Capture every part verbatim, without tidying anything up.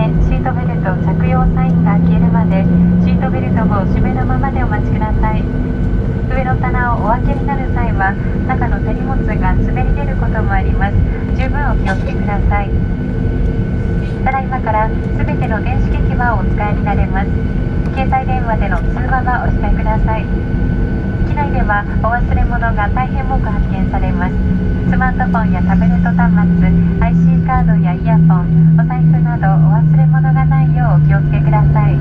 め、シートベルト着用サインが消えるまでシートベルトを締めのままでお待ちください。上の棚をお開けになる際は中の手荷物が滑り出ることもあります。十分お気をつけください。ただいまからすべての電子機器はお使いになれます。携帯電話での通話はお控えください。機内ではお忘れ物が大変多く発見されます。スマートフォンやタブレット端末、アイシー カードやイヤホン、お財布などお忘れ物がないようお気をつけください。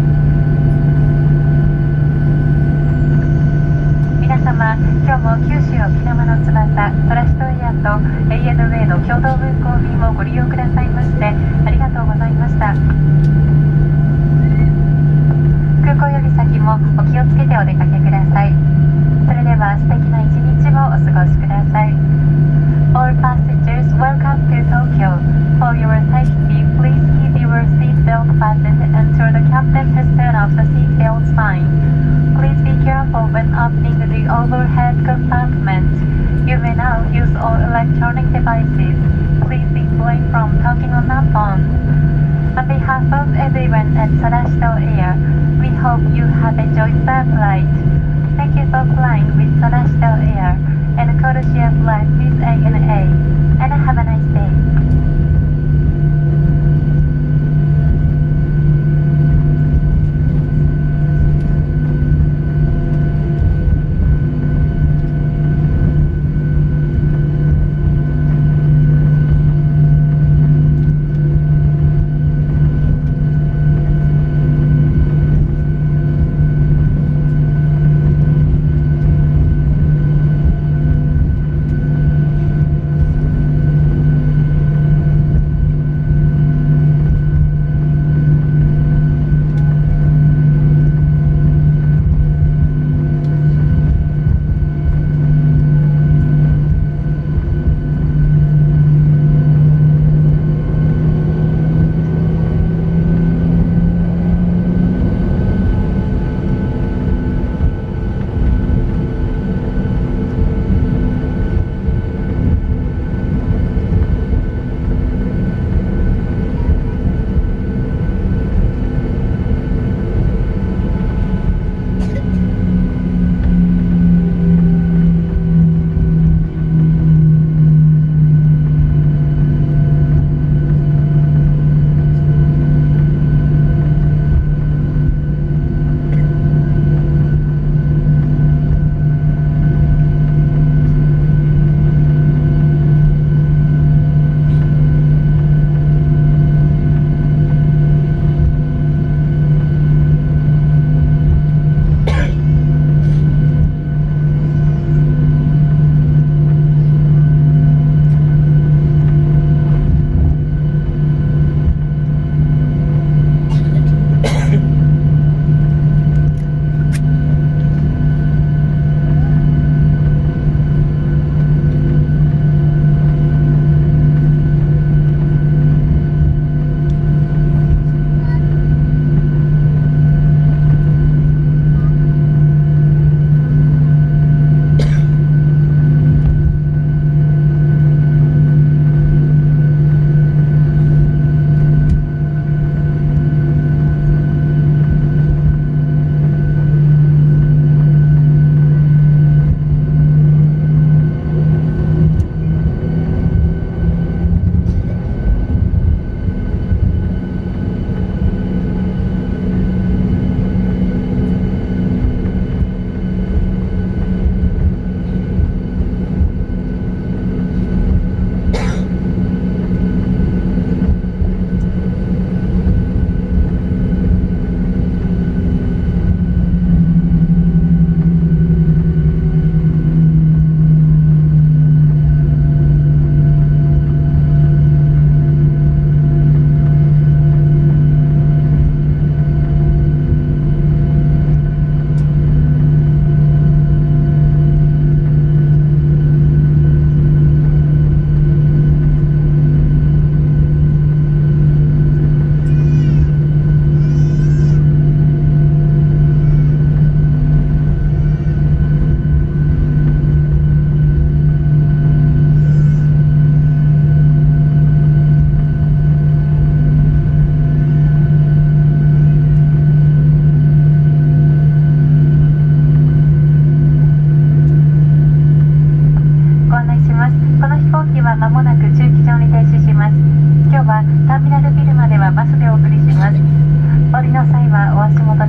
皆様、今日も九州沖縄の翼、トラストエアと エーエヌエー の共同運航便をご利用くださいましてありがとうございました。空港より先もお気をつけてお出かけください。それでは素敵な一日をお過ごしください。All passengers, welcome to Tokyo. For your safety, please keep your seatbelt fastened until the captain has turned off the seatbelt sign. Please be careful when opening the overhead compartment. You may now use all electronic devices. Please refrain from talking on the phone. On behalf of everyone at Celestial Air, we hope you have enjoyed the flight. Thank you for flying with Celestial Air and codeshare flight with A N A, and have a nice day.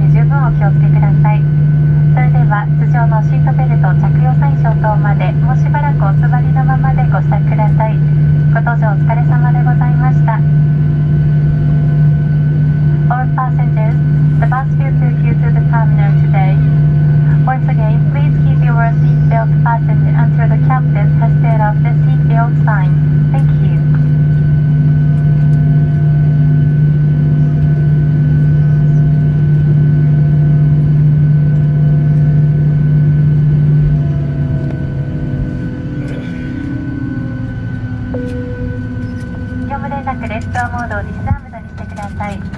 に十分お気をつけください。それでは通常のシートベルト着用サイン消灯までもうしばらくお座りのままでご支度ください。ご搭乗お疲れ様でございました。 All passengers, the bus will take you to the terminal today. Once again, please keep your seatbelt fastened until the captain has set off the seatbelt sign. Thank you. 業務連絡です。ドアモードをディスアームドにしてください。